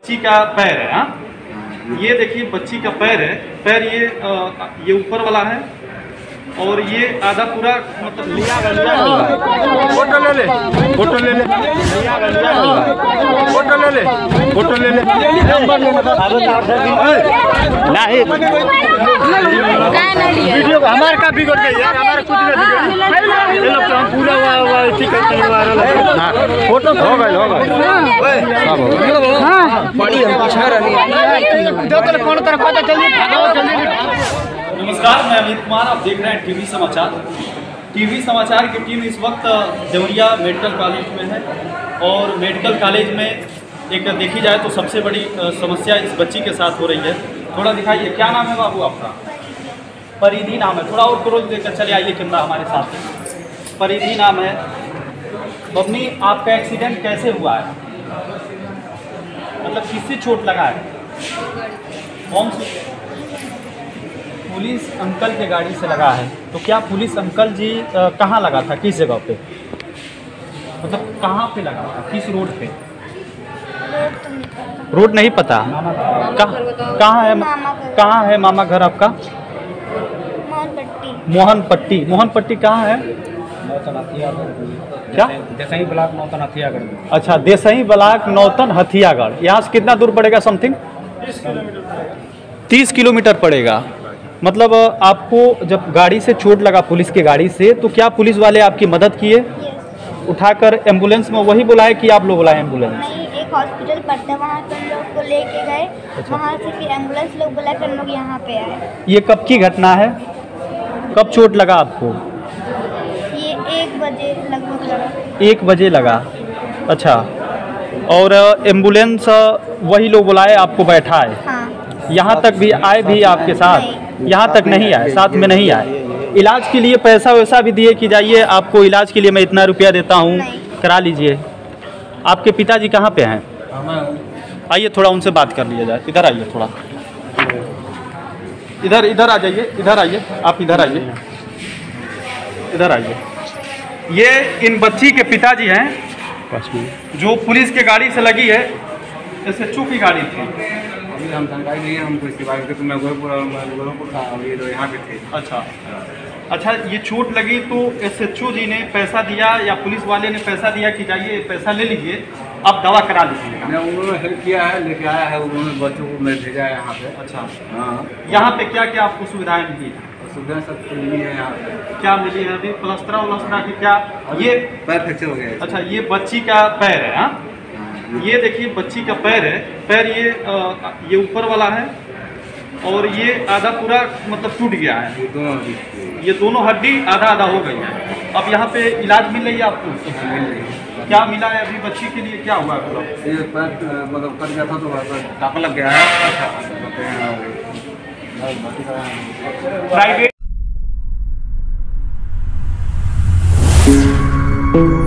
बच्ची का पैर है। हाँ, ये देखिए बच्ची का पैर है। पैर ये ऊपर वाला है और ये आधा पूरा मतलब फोटो ले ले, फोटो ले ले, फोटो ले ले, फोटो ले ले, वीडियो हमारे का बिगड़ गई यार, हमारा कुछ नहीं बिगड़ा। ये लोग तो हम पूरा ठीक करते हैं वायरल। फोटो हो गए बड़ी हम पीछे रही जो तो कौन तरफ पता जल्दी। नमस्कार, मैं अमित कुमार, आप देख रहे हैं टीवी समाचार। टीवी समाचार की टीम इस वक्त देवरिया मेडिकल कॉलेज में है और मेडिकल कॉलेज में एक देखी जाए तो सबसे बड़ी समस्या इस बच्ची के साथ हो रही है। थोड़ा दिखाइए, क्या नाम है बाबू आपका? परिधि नाम है। थोड़ा और क्रोज देकर चले आइए कैमरा हमारे साथ। परिधि नाम है। बबनी, आपका एक्सीडेंट कैसे हुआ है? मतलब किससे चोट लगा है? कौन सी? पुलिस अंकल के गाड़ी से लगा है। तो क्या पुलिस अंकल जी कहाँ लगा था, किस जगह पे? मतलब कहाँ पे लगा था, किस रोड पे? रोड नहीं पता। कहाँ है मामा घर आपका? मोहनपट्टी। मोहनपट्टी कहाँ है? क्या? देसई ब्लॉक नौतन हथियागढ़। अच्छा, देसई ब्लॉक नौतन हथियागढ़। यहाँ से कितना दूर पड़ेगा? समथिंग 30 किलोमीटर पड़ेगा। मतलब आपको जब गाड़ी से चोट लगा, पुलिस की गाड़ी से, तो क्या पुलिस वाले आपकी मदद किए? उठाकर एम्बुलेंस में वही बुलाए कि आप लोग बुलाए एम्बुलेंस? नहीं, एक हॉस्पिटल पड़ता है, वहाँ पे हम लोग को लेके गए। अच्छा। वहाँ से फिर एम्बुलेंस लोग बुलाकर हम लोग यहाँ पे आए। ये कब की घटना है? कब चोट लगा आपको? ये 1 बजे लगभग लगा। 1 बजे लगा। अच्छा, और एम्बुलेंस वही लोग बुलाए, आपको बैठाए? हाँ। यहाँ तक भी आए भी आपके साथ? यहाँ तक नहीं आए, साथ में नहीं आए। इलाज के लिए पैसा वैसा भी दिए कि जाइए आपको इलाज के लिए मैं इतना रुपया देता हूँ, करा लीजिए? आपके पिताजी कहाँ पे हैं? आइए थोड़ा उनसे बात कर लिया जाए। इधर आइए, थोड़ा इधर आ जाइए। इधर आइए, आप इधर आइए, इधर आइए। ये इन बच्ची के पिताजी हैं जो पुलिस के गाड़ी से लगी है। SHO की गाड़ी थी। हम जानकारी नहीं है हमको इसके बारे में, तो मैं गोरखपुर था, अभी तो यहाँ पे थे। अच्छा, ये चोट लगी तो SHO जी ने पैसा दिया या पुलिस वाले ने पैसा दिया कि जाइए पैसा ले लीजिए, आप दवा करा लीजिए? उन्होंने हेल्प किया है, लेके आया है, उन्होंने बच्चों को मैं भेजा है यहाँ पे। अच्छा, हाँ। यहाँ पे क्या क्या आपको सुविधाएं मिली? सुविधा सब मिली है यहाँ पे। क्या मिली है? अभी प्लास्टर की क्या? ये पैर फ्रैक्चर हो गया। अच्छा, ये बच्ची का पैर है। हाँ, ये देखिए बच्ची का पैर है। पैर ये ऊपर वाला है और ये आधा पूरा मतलब टूट गया है। ये दोनों हड्डी आधा आधा हो गई है। अब यहाँ पे इलाज मिल रही है आपको? मिल रही है। क्या मिला है अभी बच्ची के लिए? क्या हुआ? ये पैर मतलब कट गया था तो टापा लग गया है। प्राइवेट